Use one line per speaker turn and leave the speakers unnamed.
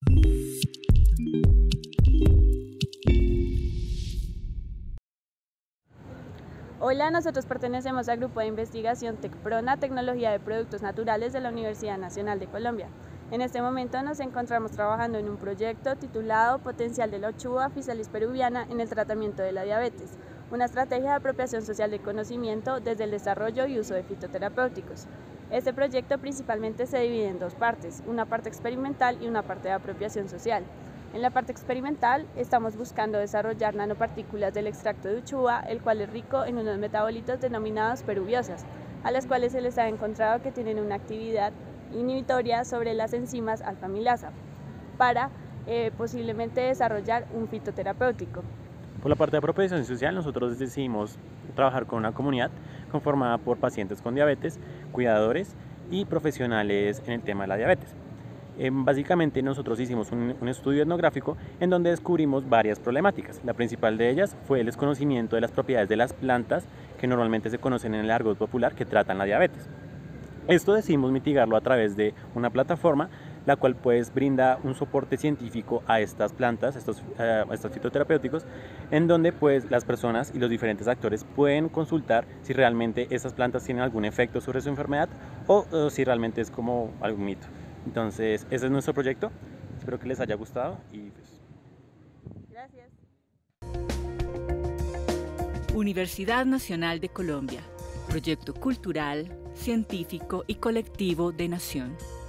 Hola, nosotros pertenecemos al grupo de investigación TecProna, Tecnología de Productos Naturales de la Universidad Nacional de Colombia. En este momento nos encontramos trabajando en un proyecto titulado Potencial de la Uchuva Physalis peruviana en el tratamiento de la diabetes, una estrategia de apropiación social del conocimiento desde el desarrollo y uso de fitoterapéuticos. Este proyecto principalmente se divide en dos partes, una parte experimental y una parte de apropiación social. En la parte experimental estamos buscando desarrollar nanopartículas del extracto de uchuva, el cual es rico en unos metabolitos denominados perubiosas, a las cuales se les ha encontrado que tienen una actividad inhibitoria sobre las enzimas alfa-amilasa para posiblemente desarrollar un fitoterapéutico.
Por la parte de apropiación social, nosotros decidimos trabajar con una comunidad conformada por pacientes con diabetes, cuidadores y profesionales en el tema de la diabetes. Básicamente nosotros hicimos un estudio etnográfico en donde descubrimos varias problemáticas. La principal de ellas fue el desconocimiento de las propiedades de las plantas que normalmente se conocen en el argot popular que tratan la diabetes. Esto decidimos mitigarlo a través de una plataforma la cual pues brinda un soporte científico a estas plantas, a estos fitoterapéuticos, en donde pues las personas y los diferentes actores pueden consultar si realmente esas plantas tienen algún efecto sobre su enfermedad o si realmente es como algún mito. Entonces, ese es nuestro proyecto. Espero que les haya gustado y pues...
Gracias.
Universidad Nacional de Colombia. Proyecto cultural, científico y colectivo de Nación.